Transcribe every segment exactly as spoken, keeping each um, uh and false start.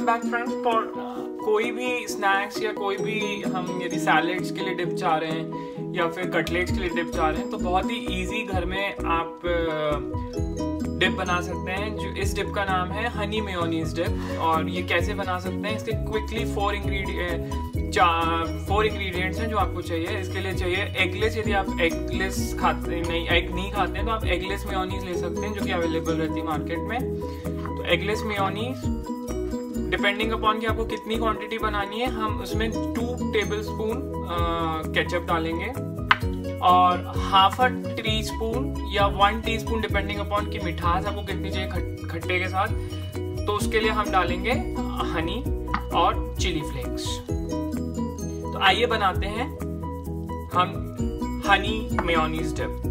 Back friends. For कोई भी snacks या कोई भी हम यदि सैलेड्स के लिए डिप चाह रहे हैं या फिर कटलेट्स के लिए डिप चाह रहे हैं तो बहुत ही इजी घर में आप डिप बना सकते हैं। जो इस डिप का नाम है हनी मेयोनीज डिप। और ये कैसे बना सकते हैं, इसके क्विकली फोर इंग्रेडिएंट चार फोर इंग्रेडिएंट्स हैं जो आपको चाहिए। इसके लिए चाहिए एगलेस। यदि आप एगलेस खाते नहीं एग नहीं खाते हैं तो आप एगलेस मेयोनीज ले सकते हैं जो कि अवेलेबल रहती है मार्केट में। तो एगलेस मेयोनीज डिपेंडिंग अपॉन कि आपको कितनी क्वांटिटी बनानी है, हम उसमें टू टेबल स्पून केचप डालेंगे और हाफ अ टी स्पून या one teaspoon depending upon कि मिठास आपको कितनी चाहिए खट्टे के साथ, तो उसके लिए हम डालेंगे हनी और चिली फ्लेक्स। तो आइए बनाते हैं हम हनी मेयोनीज डिप।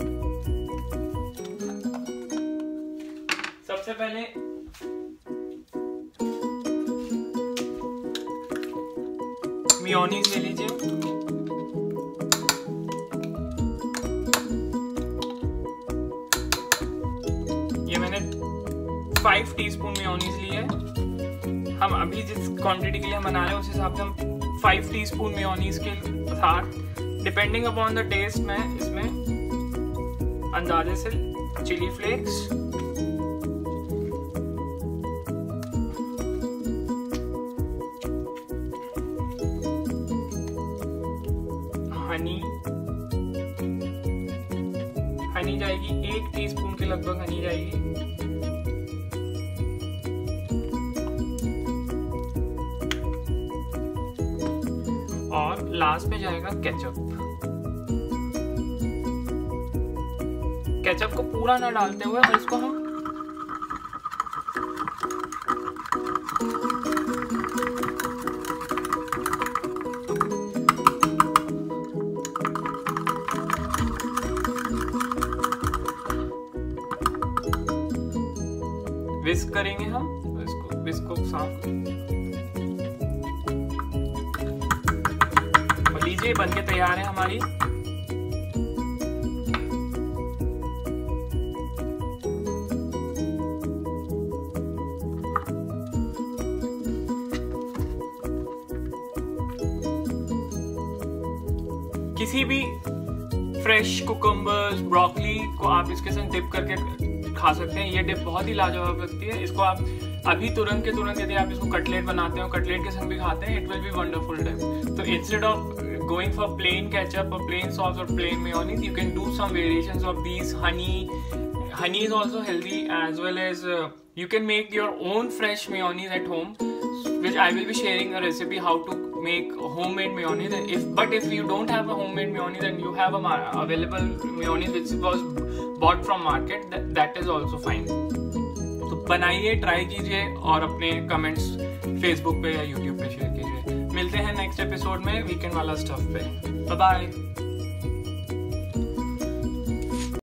सबसे पहले मेयोनीज ले लीजिए। ये मैंने फाइव टीस्पून मेयोनीज ली है। हम अभी जिस क्वांटिटी के लिए हम बना रहे हैं उस हिसाब से हम फाइव टीस्पून मेयोनीज के साथ डिपेंडिंग अपॉन द टेस्ट में इसमें अंदाजे से चिली फ्लेक्स, हनी हनी जाएगी एक टीस्पून के लगभग हनी जाएगी। और लास्ट में जाएगा केचप। केचप को पूरा ना डालते हुए इसको हम विस्क करेंगे। हम इसको विस्क को साफ और लीजिए बन के तैयार है हमारी किसी भी फ्रेश कुकुम्बर्स, ब्रोकली को आप इसके साथ डिप करके खा सकते हैं। ये डिप बहुत ही लाजवाब लगती है। इसको आप अभी तुरंत के तुरंत यदि आप इसको कटलेट बनाते हो, कटलेट के संग भी खाते हैं, it will be wonderful dip. तो instead of going for plain ketchup और प्लेन सॉस और plain mayonnaise, you can do some variations of these. Honey honey is also healthy, as well as uh, you can make your own fresh mayonnaise at home, which I will be sharing a recipe how to make homemade mayonnaise. If but if you don't have a homemade mayonnaise and you have a available mayonnaise which was bought from market, that, that is also fine. तो बनाइए, try कीजिए और अपने comments Facebook पे या YouTube पे share कीजिए। मिलते हैं नेक्स्ट एपिसोड में वीकेंड वाला स्टफ पे। Bye bye.